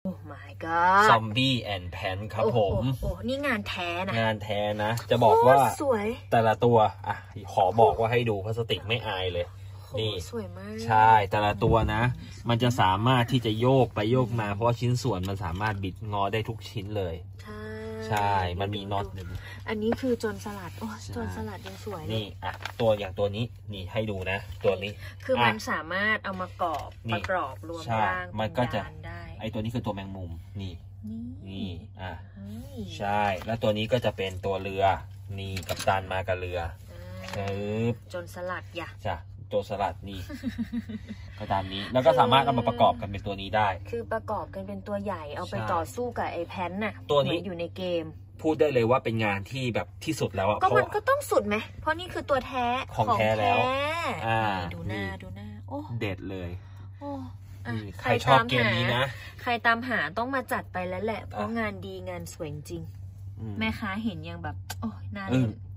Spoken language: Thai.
โอ้ my god ซอมบี้แอนด์แพนครับผมโอ้นี่งานแท้นะงานแท้นะจะบอกว่าสวยแต่ละตัวอ่ะขอบอกว่าให้ดูพลาสติกไม่อายเลยนี่สวยมากใช่แต่ละตัวนะมันจะสามารถที่จะโยกไปโยกมาเพราะว่าชิ้นส่วนมันสามารถบิดงอได้ทุกชิ้นเลยใช่มันมีน็อตอันนี้คือโจรสลัดโอ้โจรสลัดยังสวยนี่อ่ะตัวอย่างตัวนี้นี่ให้ดูนะตัวนี้คือมันสามารถเอามากรอบประกอบรวมร่างมันก็จะได้ไอตัวนี้คือตัวแมงมุมนี่อ่ะใช่แล้วตัวนี้ก็จะเป็นตัวเรือนี่กัปตันมากับเรือโจรสลัดจ้ะตัวสลัดนี่ก็ตามนี้แล้วก็สามารถเอามาประกอบกันเป็นตัวนี้ได้คือประกอบกันเป็นตัวใหญ่เอาไปต่อสู้กับไอ้แพนน่ะตัวนี้อยู่ในเกมพูดได้เลยว่าเป็นงานที่แบบที่สุดแล้วก็มันก็ต้องสุดไหมเพราะนี่คือตัวแท้ของแท้แล้วดูหน้าโอ้เด็ดเลยโอ้ใครชอบเกมนี้นะใครตามหาต้องมาจัดไปแล้วแหละเพราะงานดีงานสวยจริงแม่ค้าเห็นยังแบบโอ้น่าเล่น